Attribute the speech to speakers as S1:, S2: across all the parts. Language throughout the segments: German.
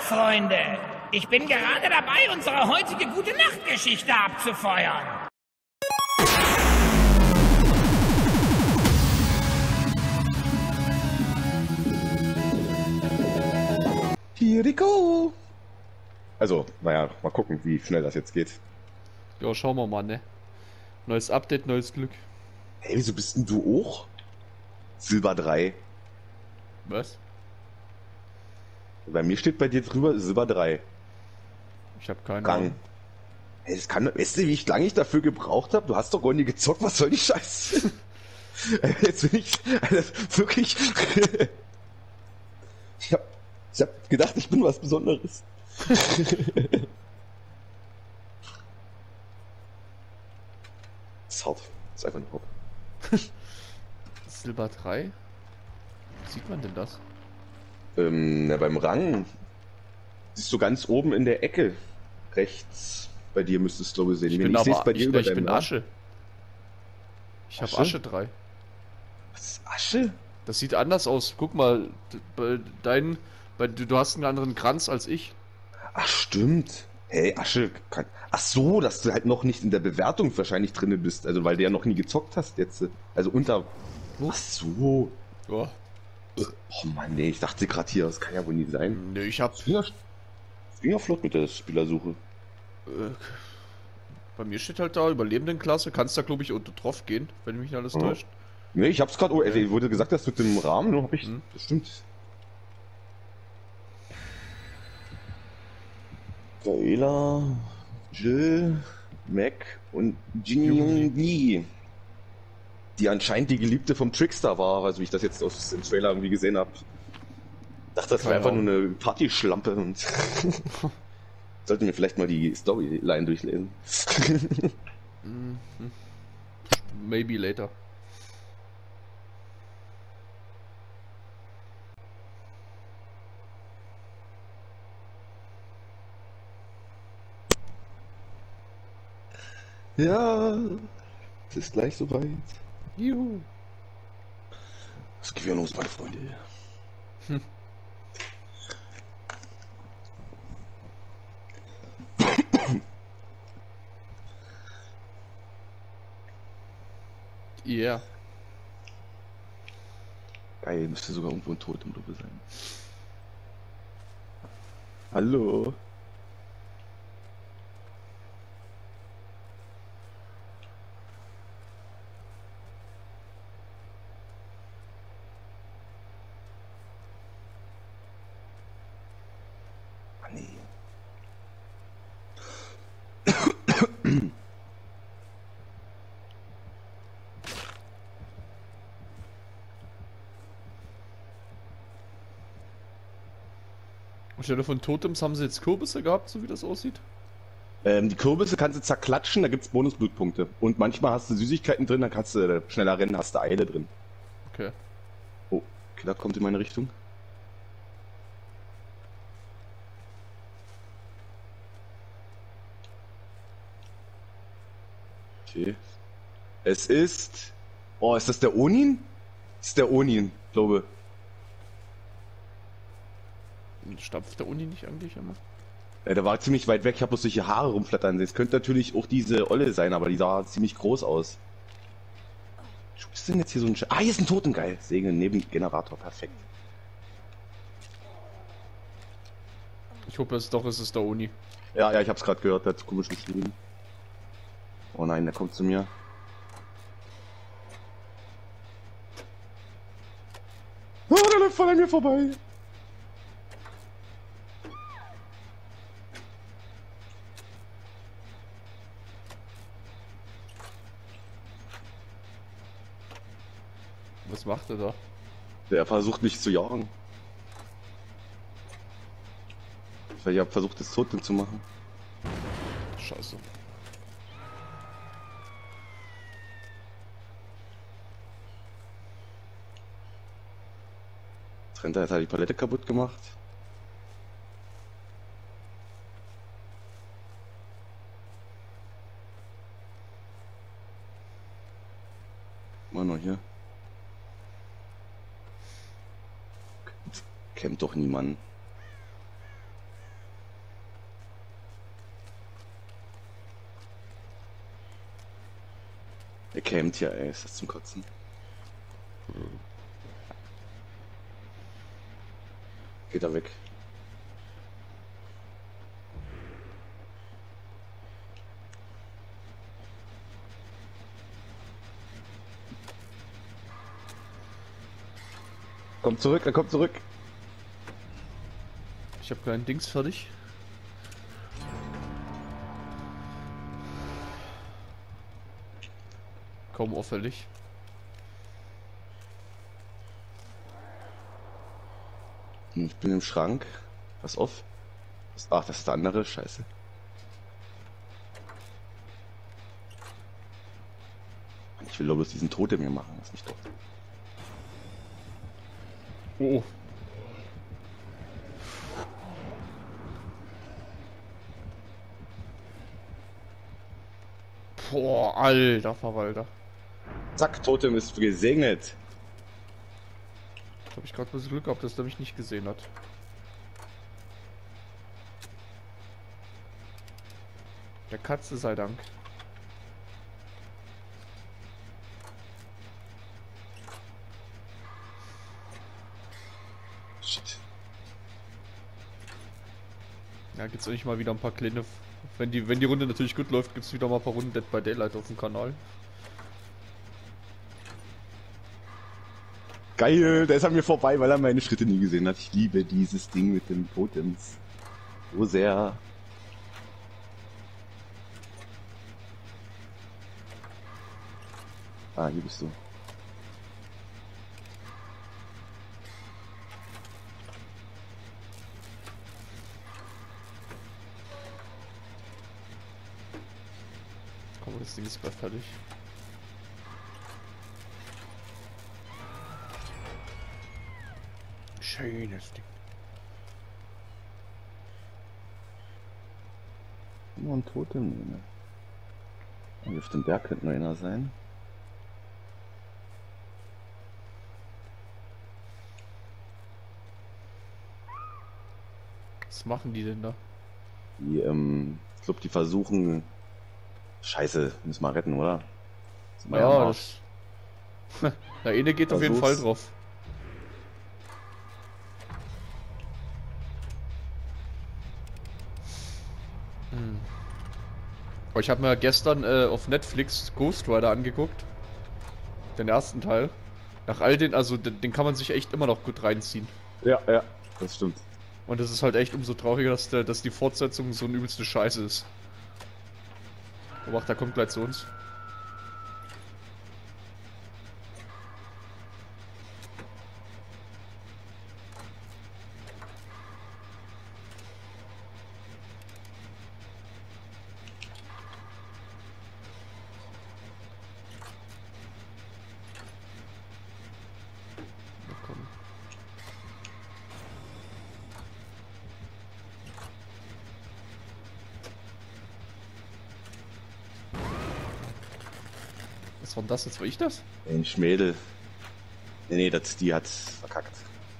S1: Freunde. Ich bin gerade dabei, unsere heutige Gute-Nacht-Geschichte abzufeuern.
S2: Here we go! Also, naja, mal gucken, wie schnell das jetzt geht.
S3: Ja, schauen wir mal, ne? Neues Update, neues Glück.
S2: Hey, wieso bist denn du auch? Silber 3.
S3: Was?
S2: Bei mir steht bei dir drüber Silber 3.
S3: Ich habe keine
S2: Rang.
S3: Ahnung.
S2: Hey, das kann, weißt du, wie lange ich dafür gebraucht habe? Du hast doch gar nie gezockt, was soll die Scheiße? Jetzt bin ich, also wirklich, ich hab gedacht, ich bin was Besonderes. Das ist hart. Das ist einfach nur hart.
S3: Silber 3? Wie sieht man denn das?
S2: Na, beim Rang siehst du ganz oben in der Ecke rechts. Bei dir müsstest du, glaube ich, sehen.
S3: Ich
S2: Wenn
S3: bin
S2: ich
S3: aber,
S2: seh's bei dir über
S3: ich
S2: deinem
S3: bin
S2: Namen.
S3: Asche. Ich habe
S2: Asche?
S3: Asche 3.
S2: Was ist Asche?
S3: Das sieht anders aus. Guck mal, du hast einen anderen Kranz als ich.
S2: Ach, stimmt. Hey, Asche kann. Ach so, dass du halt noch nicht in der Bewertung wahrscheinlich drinne bist. Also, weil du ja noch nie gezockt hast jetzt. Also unter. Ach so.
S3: Ja.
S2: Oh Mann, nee, ich dachte gerade hier, das kann ja wohl nie sein.
S3: Ne, ich hab.
S2: Das ging ja flott mit der Spielersuche.
S3: Bei mir steht halt da Überlebendenklasse. Kannst da, glaube ich, unter drauf gehen, wenn mich nicht alles
S2: Ja.
S3: täuscht.
S2: Nee, ich hab's gerade. Oh, wurde gesagt, dass mit dem Rahmen, nur hab ich.
S3: Hm.
S2: Das stimmt. Gaela, Jill, Mac und Jin Lee. Die anscheinend die Geliebte vom Trickster war, also wie ich das jetzt aus dem Trailer irgendwie gesehen habe. Dachte, das war
S3: Keine
S2: einfach nur
S3: Ahnung.
S2: eine Partyschlampe und sollten wir vielleicht mal die Storyline durchlesen.
S3: Maybe later.
S2: Ja, es ist gleich soweit.
S3: Juhu.
S2: Was geht wieder los, meine Freunde?
S3: Yeah.
S2: Geil, müsste sogar irgendwo ein Totemlupe sein. Hallo? Ah, nee.
S3: Anstelle von Totems haben sie jetzt Kürbisse gehabt, so wie das aussieht.
S2: Die Kürbisse kannst du zerklatschen, da gibt's Bonusblutpunkte. Und manchmal hast du Süßigkeiten drin, dann kannst du schneller rennen, hast du Eile drin.
S3: Okay.
S2: Oh, Killer kommt in meine Richtung. Okay. Es ist... Oh, ist das der Onin? Das ist der Onin, glaube.
S3: Stampft der Uni nicht eigentlich immer?
S2: Ja, der war ziemlich weit weg, ich habe bloß solche Haare rumflattern sehen. Es könnte natürlich auch diese Olle sein, aber die sah ziemlich groß aus. Was ist denn jetzt hier so ein... Ah, hier ist ein Totengeil. Segel neben Generator, perfekt.
S3: Ich hoffe es ist der Uni.
S2: Ja, ich hab's gerade gehört, der hat komisch geschrieben. Oh nein, der kommt zu mir. Oh, der läuft voll an mir vorbei.
S3: Was macht er da?
S2: Der versucht mich zu jagen. Ich habe versucht, das Totem zu machen.
S3: Scheiße.
S2: Jetzt rennt er, jetzt hat er die Palette kaputt gemacht. Mal noch hier. Kennt doch niemand. Er campt hier, ey. Ist das zum Kotzen? Geht er weg. Kommt zurück, er kommt zurück.
S3: Ich habe keinen Dings fertig. Kaum auffällig.
S2: Ich bin im Schrank. Pass auf. Ach, das ist der andere. Scheiße. Ich will doch bloß diesen Totem hier machen. Lass mich doch.
S3: Oh. Boah, alter Verwalter.
S2: Zack, Totem ist gesegnet.
S3: Habe ich gerade ein bisschen Glück gehabt, dass der mich nicht gesehen hat. Der Katze sei Dank.
S2: Shit.
S3: Ja, gibt's endlich mal wieder ein paar kleine. Wenn die Runde natürlich gut läuft, gibt's wieder mal ein paar Runden Dead by Daylight auf dem Kanal.
S2: Geil, der ist an mir vorbei, weil er meine Schritte nie gesehen hat. Ich liebe dieses Ding mit den Totems. So sehr. Ah, hier bist du.
S3: Komm, das Ding ist bald fertig. Schönes Ding.
S2: Nur ein Totem. Ne? Hier auf dem Berg könnte noch einer sein.
S3: Was machen die denn da?
S2: Die, ich glaube, die versuchen. Scheiße, müssen wir retten, oder? Sind wir am
S3: Ja,
S2: Arsch.
S3: das. Na, eine geht auf jeden Fall
S2: Versuch's.
S3: drauf. Aber ich habe mir gestern auf Netflix Ghost Rider angeguckt. Den ersten Teil. Nach all den, also den kann man sich echt immer noch gut reinziehen.
S2: Ja, ja, das stimmt.
S3: Und es ist halt echt umso trauriger, dass die Fortsetzung so eine übelste Scheiße ist. Aber ach, der kommt gleich zu uns. Na komm. Was war denn das jetzt? War ich das?
S2: Ein Schmädel. Nee, die hat verkackt.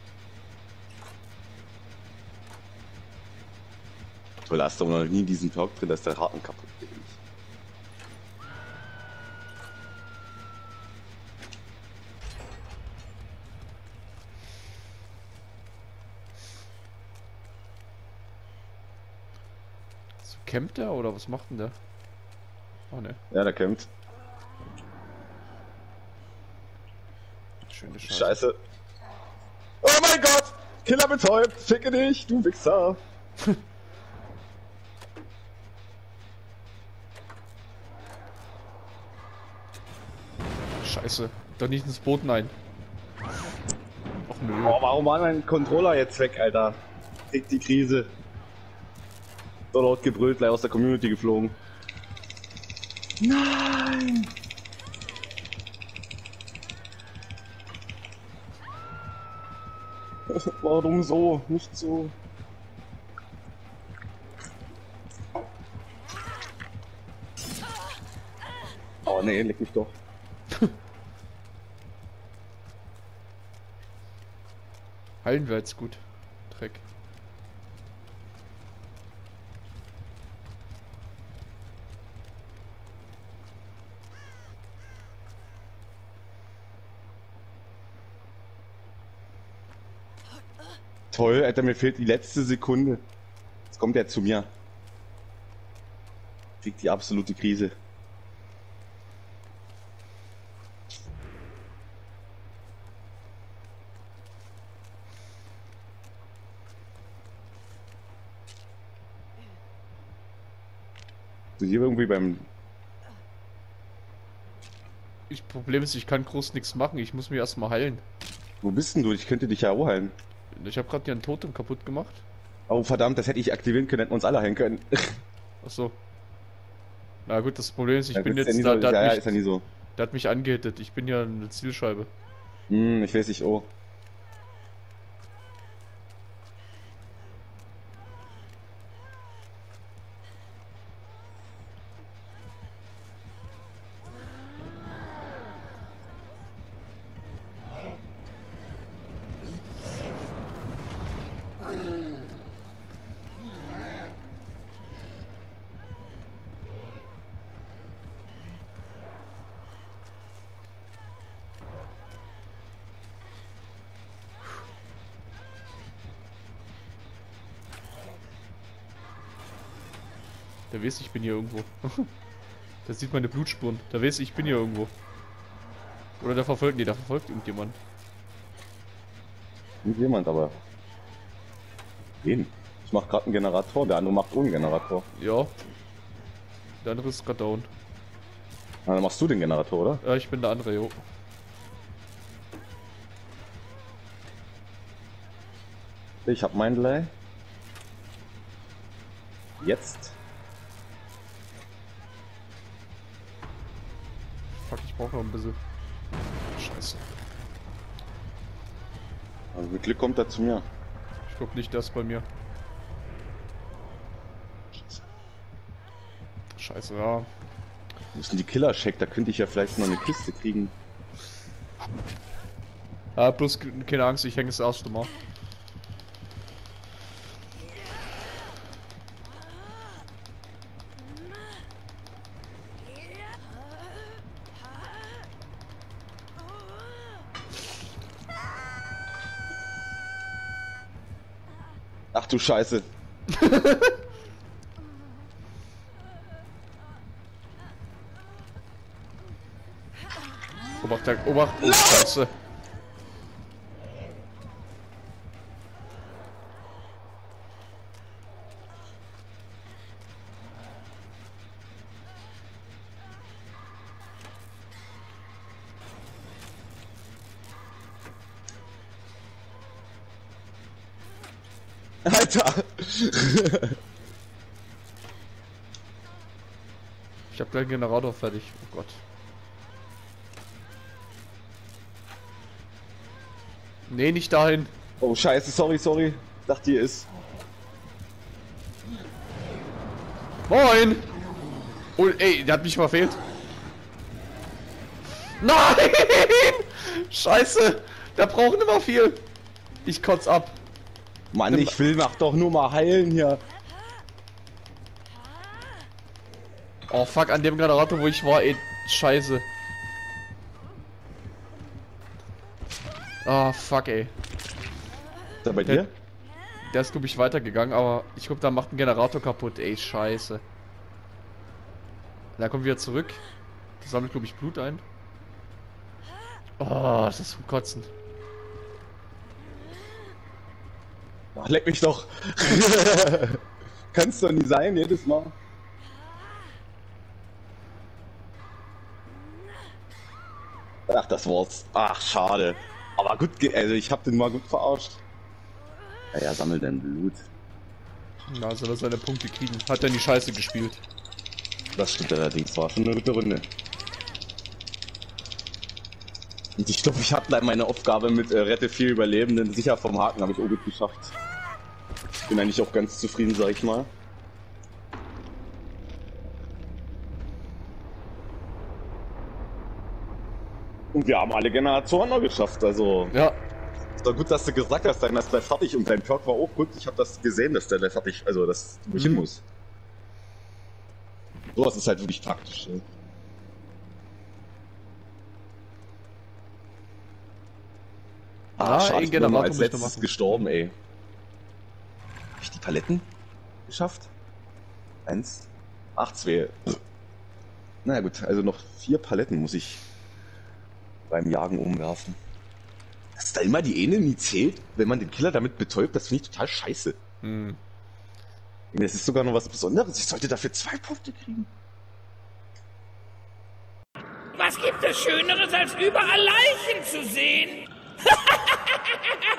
S2: Toll, hast du noch nie diesen Talk drin, dass der Haken kaputt geht.
S3: So campt der oder was macht denn der? Oh ne,
S2: Ja, der kämpft.
S3: schöne Scheiße.
S2: Scheiße. Oh mein Gott! Killer betäubt! Ficke dich, du Wichser!
S3: Scheiße, doch nicht ins Boot, nein. Ach nö.
S2: Oh, warum war mein Controller jetzt weg, Alter? Kriegt die Krise. So laut gebrüllt, gleich aus der Community geflogen. Nein! Warum so? Nicht so. Oh nee, leck mich doch.
S3: Heilen wir jetzt gut. Dreck.
S2: toll, Alter, mir fehlt die letzte Sekunde. Jetzt kommt er zu mir. Kriegt die absolute Krise. So hier irgendwie beim...
S3: Das Problem ist, ich kann groß nichts machen. Ich muss mich erstmal heilen.
S2: Wo bist denn du? Ich könnte dich ja auch heilen.
S3: Ich habe gerade hier ein Totem kaputt gemacht.
S2: Oh verdammt, das hätte ich aktivieren können, hätten wir uns alle heilen können.
S3: Ach so. Na gut, das Problem ist, ich
S2: Ja,
S3: bin
S2: gut,
S3: jetzt...
S2: ist
S3: Da,
S2: ja nie so,
S3: der,
S2: ja,
S3: hat
S2: ja,
S3: mich,
S2: ist ja nie so.
S3: der hat mich angehittet. Ich bin ja eine Zielscheibe.
S2: Ich weiß nicht, oh.
S3: Der weiß, ich bin hier irgendwo. Der sieht meine Blutspuren. Der weiß, ich bin hier irgendwo. Oder der verfolgt... Nee, der verfolgt irgendjemand.
S2: Nicht jemand, aber... Wen? Ich mach gerade einen Generator, der andere macht ohne Generator.
S3: Ja. Der andere ist gerade down.
S2: Na, dann machst du den Generator, oder?
S3: Ja, ich bin der andere, jo.
S2: Ich hab mein Delay. Jetzt.
S3: Fuck, ich brauche noch ein bisschen. Scheiße.
S2: Also mit Glück kommt er zu mir.
S3: Ich glaube nicht, der ist bei mir. Scheiße, ja.
S2: Wo ist denn die Killer-Check? Da könnte ich ja vielleicht noch eine Kiste kriegen.
S3: Ah, bloß keine Angst, ich hänge das erste Mal.
S2: Ach du Scheiße.
S3: Obacht, Obacht, oh Scheiße.
S2: Alter!
S3: Ich hab gleich einen Generator fertig. Oh Gott. Nee, nicht dahin.
S2: Oh Scheiße, sorry. Dachte ihr ist.
S3: Moin! Oh, ey, der hat mich verfehlt. Nein! Scheiße! Der braucht immer viel. Ich kotz ab.
S2: Mann, ich will mach doch nur mal heilen hier.
S3: Oh fuck, an dem Generator, wo ich war, ey, scheiße. Ah, fuck, ey.
S2: Ist er bei dir?
S3: Der ist, glaube ich, weitergegangen, aber ich glaube, da macht ein Generator kaputt, ey, scheiße. Da kommt wieder zurück. Das sammelt, glaube ich, Blut ein. Oh, das ist zum Kotzen.
S2: Ach, leck mich doch. Kannst doch nie sein, jedes Mal. Ach, das war's. Ach, schade. Aber gut, also ich hab den mal gut verarscht. Ja, sammel dein Blut.
S3: Na, soll er seine Punkte kriegen. Hat er in die Scheiße gespielt.
S2: Das stimmt allerdings, war schon eine gute Runde. Und ich glaube, ich habe meine Aufgabe mit Rette 4 Überlebenden sicher vom Haken, habe ich auch gut geschafft. Bin eigentlich auch ganz zufrieden, sag ich mal. Und wir haben alle Generatoren noch geschafft, also...
S3: Ja.
S2: Ist doch gut, dass du gesagt hast, dein ist gleich fertig und dein Perk war auch gut. Ich habe das gesehen, dass der gleich fertig, also dass du hin muss. Sowas ist halt wirklich praktisch. Ne?
S3: Ah,
S2: schade,
S3: ein
S2: ich bin
S3: Generator
S2: als
S3: muss ich noch
S2: letztes
S3: machen.
S2: gestorben, ey. Hab ich die Paletten geschafft? 1, 8, 2. Na gut, also noch 4 Paletten muss ich beim Jagen umwerfen. Dass da immer die eine nie zählt, wenn man den Killer damit betäubt, das finde ich total scheiße.
S3: Hm.
S2: Das ist sogar noch was Besonderes. Ich sollte dafür 2 Punkte kriegen.
S1: Was gibt es Schöneres, als überall Leichen zu sehen?